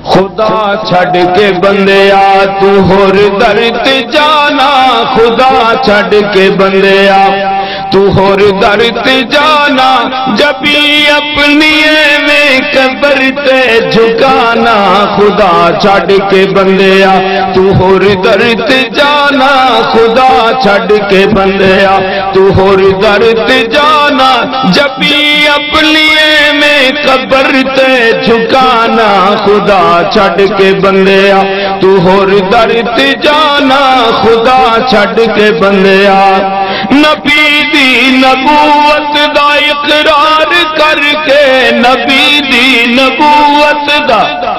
خدا چھڑ کے بندیا تو ہور در تے جانا خدا چھڑ کے بندیا تو ہور در تے جانا جبھی اپنی میں قبر تے جھکانا خدا چھڑ کے بندیا تو ہور در تے جانا خدا چھڑ کے بندیا تو ہور در تے جانا جبھی اپنی میں قبر تے جھکانا خدا چھڑ کے بندیا تو ہور در تے جانا خدا چھڑ کے بندیا نبی دی نبوت دا اقرار کر کے نبی دی نبوت دا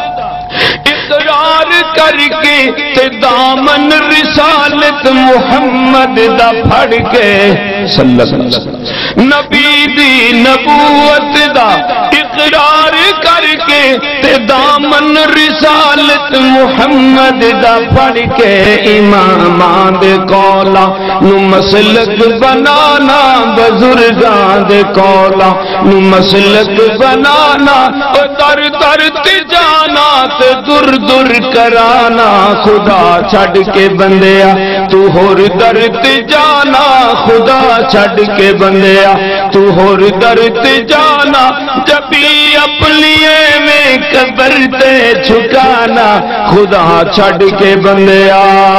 اقرار کر کے تے دامن رسالت محمد دا پھڑ کے صلی اللہ علیہ وسلم نبی دی نبوت دا اقرار کر کے تے دامن رسالت محمد دا پڑھ کے امامان دے قولا نو مسلک بنانا بزرگاں دے قولا نو مسلک بنانا در در تے جانا تے در در کرانا خدا چھڑ کے بندیا تو ہور در تے جانا خدا چھڑ کے بندیا تو ہور در تے جانا جبھی اپنی میں قبر تے جھکانا خدا چھڑ کے بندیا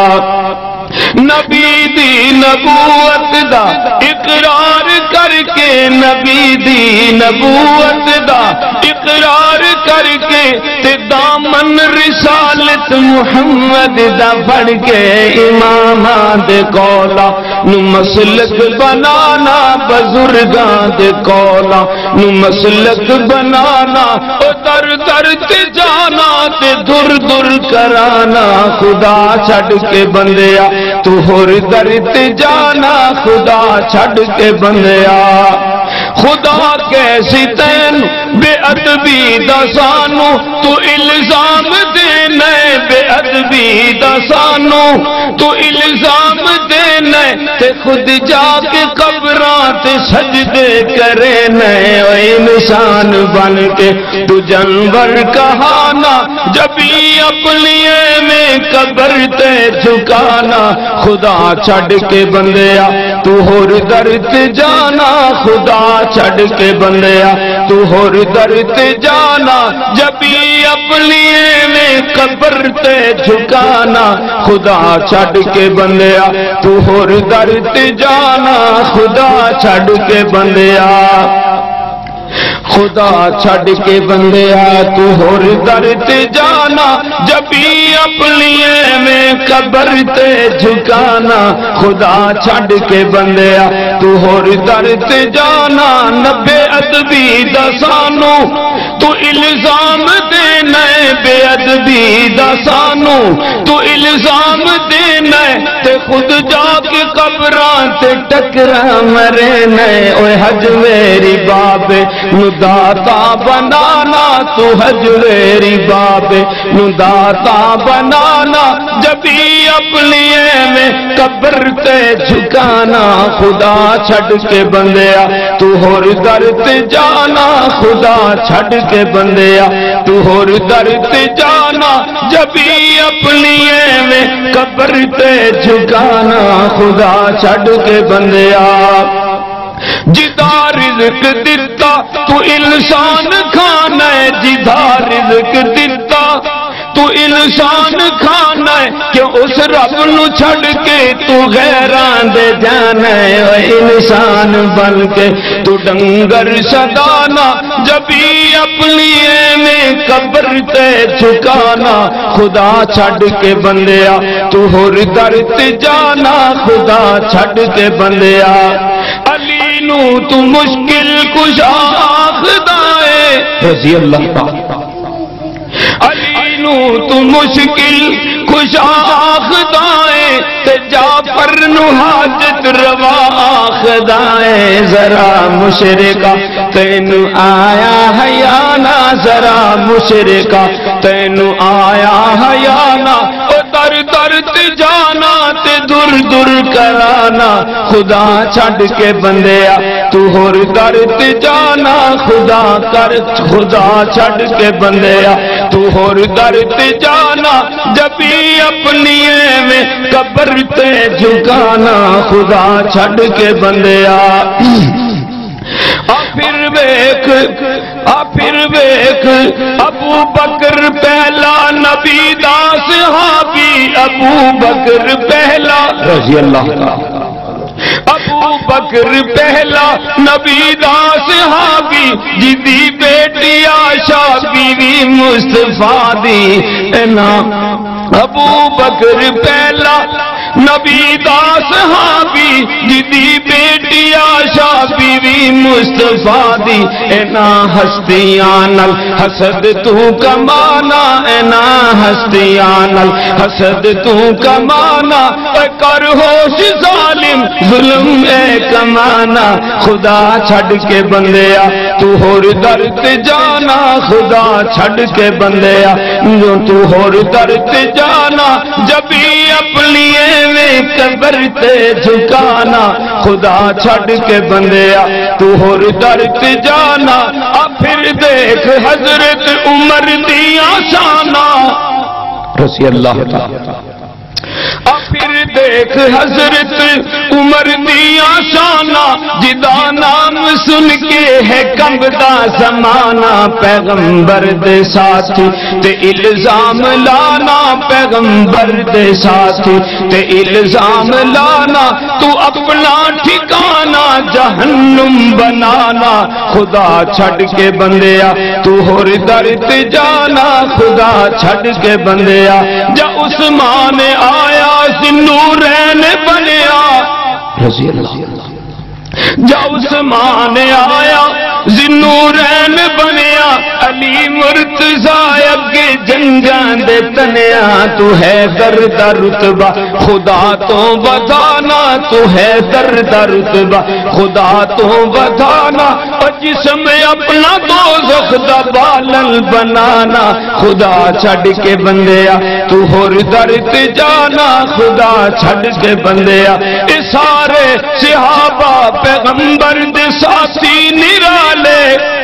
نبی دی نبوت دا اقرار کر کے نبی دی نبوت دا اقرار کر کے تے دامن رسالت محمد دا پڑھ کے امامان دے قولا نو مسلک بنانا بزرگاں دے قولا نو مسلک بنانا او در در تے جانا تے در در کرانا خدا چھڑ کے بندیا تو ہور در تے جانا خدا چھڑ کے بندیا خدا کیسی تین بے ادبی دا سانو تو الزام دینا بے ادبی دا سانو تو الزام دینا تے خود جا کے قبراں تے سجدے کرے نئے انسان بن کے تو جانور کہانا جبھی اپنی میں قبر تے جھکانا خدا چھڑ کے بندیا تو ہور در تے جانا خدا چھڑ کے بندیا تو ہور در تے جانا جبھی اپنی میں قبر تے جھکانا خدا چھڑ کے بندیا تو ہور در تے جانا خدا چھڑ کے بندیا خدا چھڑ کے بندیا تو ہور در تے جانا جبھی اپنی میں قبر تے جھکانا خدا چھڑ کے بندیا تو ہور در تے جانا نبے ادبی دا سانو تو الزام دینا بے ادبی دا سانو تو الزام دینا تے خود جا کے قبراں تے ٹکرا مرے نئے اوے حجویری بابے نو داتا بنانا تو حجویری بابے نو داتا بنانا جبھی اپنی میں قبر تے جھکانا خدا چھڑ کے بندیا تو ہور در تے جانا خدا چھڑ کے بندیا تو ہور در تے جانا جبھی اپنی میں قبر تے جھکانا خدا چھڑ کے بندیا جدا رزق دیتا تو انسان کھانا ہے جدا رزق دیتا تو انسان کھانا ہے کہ اس رب نو چھڑ کے تو غیران دے جانا ہے انسان بن کے تو ڈنگر صدانا جبھی اپنی میں قبر تے جھکانا خدا چھڑ کے بندیا تو ہور در تے جانا خدا چھڑ کے بندیا علی نو تو مشکل کشا آخدا ہے رضی اللہ تعالی علی نو تو مشکل کشا آخدا ہے تے جعفر نو حاجت روا آخدا ہے ذرا مشرکا تینو آیا حیانا ذرا مشرکا تینو آیا حیانا در در تے جانا تے در در کرانا خدا چھڑ کے بندیا تو ہور در تے جانا خدا کر خدا چھڑ کے بندیا تو ہور در تے جانا جبھی اپنی میں قبر تے جھکانا خدا چھڈ کے بندیا پھر ویک ابو بکر پہلا نبی دا صحابی ابو بکر پہلا رضی اللہ تعالی ابو بکر پہلا نبی دا صحابی جدی بیٹی عائشہ بیوی مصطفیٰ دی اینا ابو بکر پہلا نبی دا صحابی جدی بیٹی عائشہ بیوی مصطفیٰ دی اینا ہستیاں نال حسد تو کمانا اینا ہستیاں نال حسد تو کمانا اے کر ہوش ظالم ظلم اے کمانا خدا چھڈ کے بندیا تو ہور در تے جانا خدا چھڈ کے بندیا جو تو ہور در تے جانا جبھی اپنی میں قبر تے جھکانا خدا چھڈ کے بندیا تو ہور در تے جانا پھر دیکھ حضرت عمر دیاں شاناں رضی اللہ تعالی پھر دیکھ حضرت عمر دیاں شاناں جدا نام سن کے ہے کمبدا زمانہ پیغمبر دے ساتھی تے الزام لانا پیغمبر دے ساتھی تے الزام لانا تو اپنا ٹھکانہ جہنم بنانا خدا چھڈ کے بندیا تو ہور در تے جانا خدا چھڈ کے بندیا جا عثمان آیا ذوالنورین بنیا رضی اللہ جا عثمان آیا ذوالنورین بنیا علی مرتضی اگے جنگاں دے تنیا تو ہے درد رتبہ خدا تو بتانا تو ہے درد رتبہ خدا تو بتانا اور جسم اپنا دوزخ دا بالن بنانا خدا چھڈ کے بندیا تو ہور در تے جانا خدا چھڈ کے بندیا اے سارے صحابہ پیغمبر دے ساتھی نرالے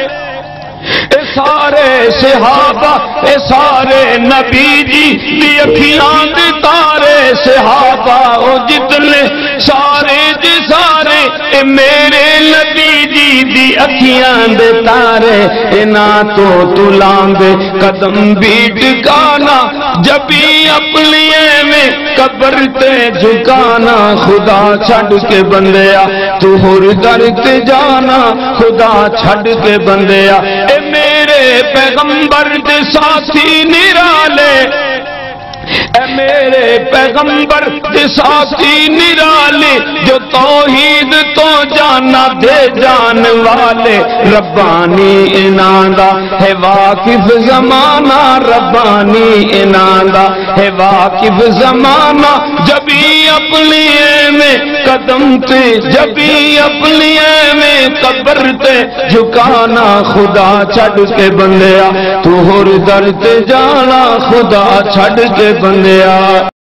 اے سارے صحابہ اے سارے نبی جی دی اکھیاں دے تارے صحابہ او جتنے سارے دے سارے اے میرے نبی جی دی اکھیاں دے تارے اے نا تو تلاندے قدم بھی ٹکانا جبھی اپنی میں قبر تے جھکانا خدا چھڈ کے بندیا تو ہور در تے جانا خدا چھڈ کے بندیا اے میرے پیغمبر دے ساتھی نرالے اے میرے پیغمبر دے ساتھی نرالے جو توحید تو جانا دے جان والے ربانی اناندا ہے واقف زمانہ ربانی اناندا ہے واقف زمانہ جبھی اپنی میں قدم تے جبھی اپنی میں قبر تے جھکانا خدا چھڈ کے بندیا تو ہور در تے جانا خدا چھڈ کے بندیا